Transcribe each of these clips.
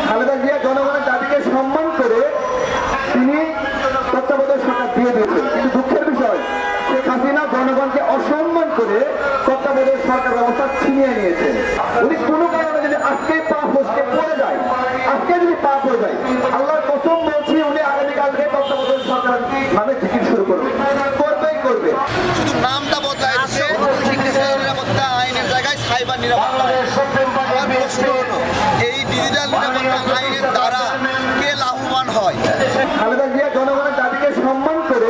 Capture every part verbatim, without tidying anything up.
খালেদা জিয়া জনগণের দাবিকে সম্মান করে তিনি তত্ত্বাবধায়ক সরকার দিয়ে দিয়েছেন, কিন্তু দুঃখের বিষয় শেখ হাসিনা জনগণকে অসম্মান করে তত্ত্বাবধায়ক সরকার ব্যবস্থা ছিনিয়ে নিয়েছেন। উনি কোনো কারণে যদি আজকে পা ফসকে পড়ে যায়, আজকে যদি পা পড়ে যায়, আল্লাহর কসম বলছি উনি আগামীকালকে তত্ত্বাবধায়ক সরকার মানে টিকিট শুরু করবে, করবেই করবে। শুধু নামটা বদলায় আছে, নিরাপত্তা আইনের জায়গায় সাইবার নিরাপত্তা। আমার প্রশ্ন হলো এই ডিজিটাল নিরাপত্তা আইনের দ্বারা কে লাভবান হয়? খালেদা জিয়া জনগণের দাবিকে সম্মান করে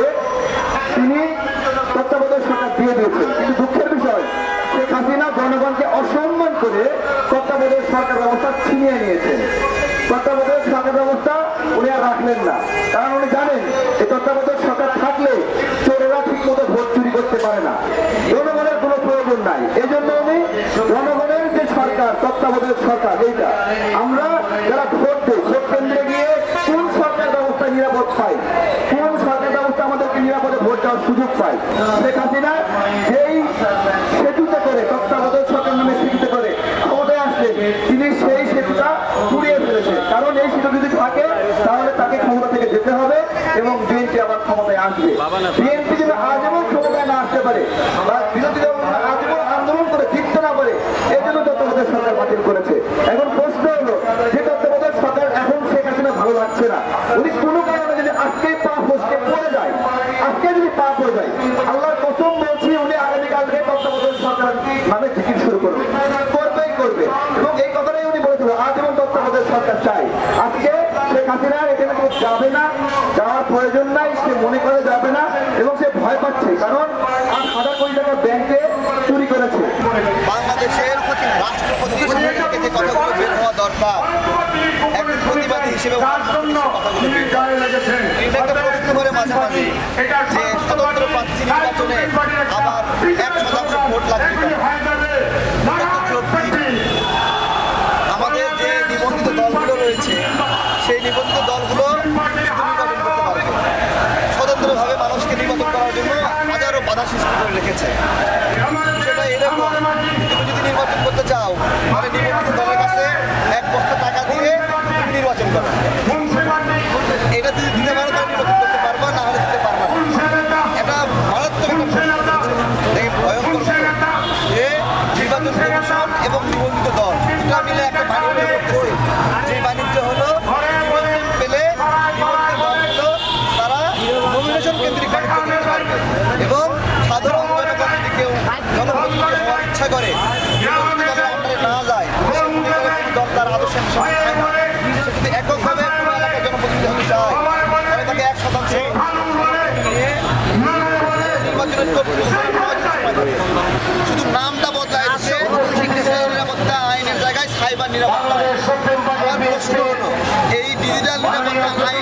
তিনি তত্ত্বাবধায়ক সরকার দিয়ে দিয়েছেন, কিন্তু দুঃখের বিষয় শেখ হাসিনা জনগণকে অসম্মান করে তত্ত্বাবধায়ক সরকার ব্যবস্থা ছিনিয়ে নিয়েছেন। তত্ত্বাবধায়ক সরকার ব্যবস্থা উনি আর রাখলেন না, কারণ উনি জানেন এই তত্ত্বাবধায়ক সরকার থাকলে চোরেরা ঠিক মতো ভোট চুরি করতে পারে না, জনগণের কোনো প্রয়োজন নাই। এই জন্য উনি জনগণের যে সরকার, তত্ত্বাবধায়ক সরকার, এইটা আমরা যারা ভোট দিই, ভোট কেন্দ্রে গিয়ে কোন সরকার ব্যবস্থা নিরাপদ পাই, কোন সরকার ব্যবস্থা আমাদেরকে নিরাপদে ভোট দেওয়ার সুযোগ পাই, শেখ হাসিনা যেই সেতুতে করে তত্ত্বাবধায়ক সরকার নামে সেতুতে করে ক্ষমতায় আসলে তিনি সেই সেতুটা পুড়িয়ে ফেলেছে। কারণ এই সেতু যদি থাকে তাহলে তাকে ক্ষমতা থেকে যেতে হবে এবং বিএনপি আবার ক্ষমতায় আসবে। বিএনপি যদি আজীবন ক্ষমতায় না আসতে পারে বা বিরোধী দল আজীবন আন্দোলন করে জিততে না পারে, এই জন্য তত্ত্বাবধায়ক সরকার বাতিল করেছে। এখন প্রশ্ন হলো যে তত্ত্বাবধায়ক সরকার এখন শেখ হাসিনা ভালো লাগছে না, উনি কোনো কারণে যদি আজকে পা ফসকে পড়ে যায়, আজকে যদি পা পড়ে যায়, আল্লাহর কসম বলছি উনি আগামীকালকে তত্ত্বাবধায়ক সরকার মানে টিকিট শুরু করবে, করবেই করবে। এবং এই কথাটাই উনি বলেছিল আজীবন তত্ত্বাবধায়ক সরকার চাই। আজকে শেখ হাসিনা এখানে কেউ যাবে না, যাওয়ার প্রয়োজন নাই, সে মনে করে যাবে না এবং সে ভয় পাচ্ছে, কারণ আর হাজার কোটি টাকা ব্যাংকে চুরি করেছে। বাংলাদেশের রাষ্ট্রপতি থেকে যে কথাগুলো বের হওয়া দরকার, একজন প্রতিবাদী হিসেবে একটা প্রশ্ন করে মাঝে মাঝে যে স্বতন্ত্র প্রার্থী নির্বাচনে আবার এক শতাংশ ভোট লাগবে। আমাদের যে নিবন্ধিত দলগুলো রয়েছে সেই নিবন্ধিত দলগুলো নির্বাচন করতে পারবে, স্বতন্ত্রভাবে মানুষকে নির্বাচন করার জন্য হাজারো বাধা সৃষ্টি করে রেখেছে। সেটা এরকম, তুমি যদি নির্বাচন করতে চাও তাহলে নিবন্ধিত দলের কাছে এক বস্তা টাকা দিয়ে নির্বাচন করো, এটা যদি দিতে পারো তাহলে নির্বাচন করতে পারবা, না হলে দিতে পারবা না। এটা মারাত্মক ভয়ঙ্কর যে নির্বাচন কমিশন এবং নিবন্ধিত দল দুটা মিলে একটা বাণিজ্য করতেছে। যে বাণিজ্য হলো নিবন্ধন পেলে নিবন্ধিত দলগুলো তারা নমিনেশন কেন্দ্রিক বাণিজ্য করতে পারবে এবং সাধারণ জনগণ যদি কেউ জনপ্রতিনিধি হওয়ার ইচ্ছা করে নিবন্ধিত দলের আন্ডারে না যায়, দল তার আদর্শের সঙ্গে হয় না, সে যদি এককভাবে কোনো এলাকায় জনপ্রতিনিধি হতে চায় তাহলে তাকে এক শতাংশ নিয়ে নির্বাচনের শুধু নামটা বদলায় আছে, নিরাপত্তা আইনের জায়গায় সাইবার নিরাপত্তা। আমার প্রশ্ন হলো এই ডিজিটাল নিরাপত্তা আইন